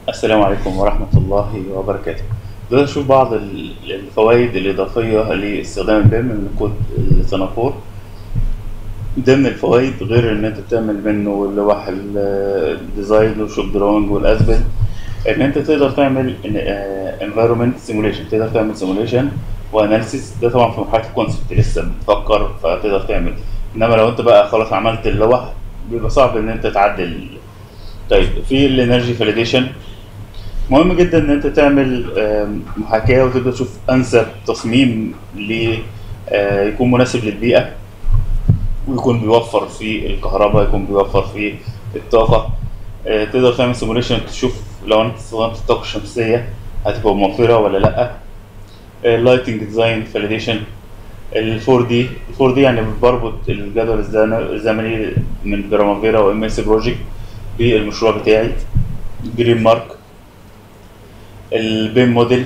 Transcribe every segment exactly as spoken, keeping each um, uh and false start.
السلام عليكم ورحمة الله وبركاته. دلوقتي نشوف بعض ال- الفوائد الإضافية لاستخدام البيم من كود السنافور. ضمن الفوائد غير إن أنت تعمل منه لوح ال- الديزاين وشوب دراونج والأسبل، إن أنت تقدر تعمل انفايرمنت سيموليشن، تقدر تعمل سيموليشن واناليسيس. ده طبعا في مرحلة الكونسبت لسه بتفكر فتقدر تعمل، إنما لو أنت بقى خلاص عملت اللوح بيبقى صعب إن أنت تعدل. طيب في الانرجي فاليديشن، مهم جدا ان انت تعمل آم، محاكاة وتبدأ تشوف انسب تصميم ل آه، يكون مناسب للبيئة، ويكون بيوفر في الكهرباء، يكون بيوفر في الطاقة. آه، تقدر تعمل سيموليشن تشوف لو انت استخدمت الطاقة الشمسية هتبقى موفرة ولا لأ. اللايتنج ديزاين فاليديشن، ال فور دي ال فور دي يعني بربط الجدول الزمن- الزمني من برامافيرا وام اس بروجكت بالمشروع بتاعي. جرين مارك، البيم موديل،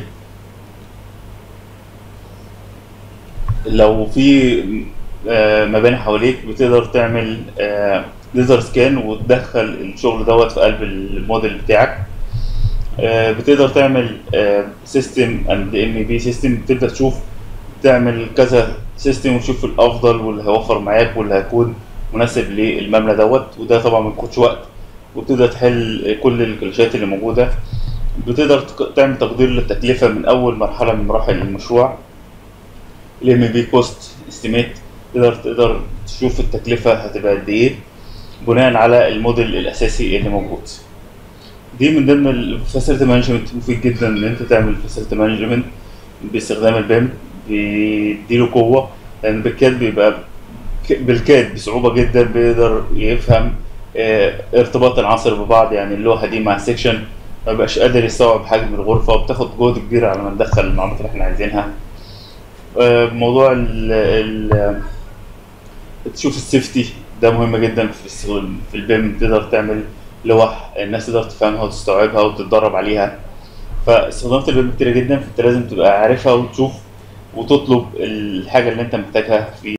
لو في آه، مباني حواليك بتقدر تعمل ليزر سكان وتدخل الشغل دوت في قلب الموديل بتاعك. آه، بتقدر تعمل سيستم اند ام بي سيستم، تبدا تشوف تعمل كذا سيستم وتشوف الافضل واللي هيوفر معاك واللي هيكون مناسب للمبنى دوت، وده طبعا ما بياخدش وقت، وبتقدر تحل كل الكلاشات اللي موجوده. بتقدر تق- تعمل تقدير للتكلفه من اول مرحله من مراحل المشروع. الام بي كوست استيميت، تقدر تقدر تشوف التكلفه هتبقى قد ايه بناء على الموديل الاساسي اللي موجود. دي من ضمن الفاسيلتي مانجمنت، مفيد جدا ان انت تعمل فاسيلتي مانجمنت باستخدام البيم، بيديله قوه، لان بالكاد بيبقى ك- بالكاد بصعوبه جدا بيقدر يفهم آه، ارتباط العناصر ببعض. يعني اللوحه دي مع السكشن ما بقاش قادر يستوعب حجم الغرفه، وبتاخد جهد كبير على ما ندخل المعلومات اللي احنا عايزينها. آه، موضوع ال ال تشوف السيفتي، ده مهم جدا في الشغل في البيم. تقدر تعمل لوح الناس تقدر تفهمها وتستوعبها وتتدرب عليها. فاستخدامات البيم كتيرة جدا، فانت لازم تبقى عارفها وتشوف وتطلب الحاجة اللي انت محتاجها في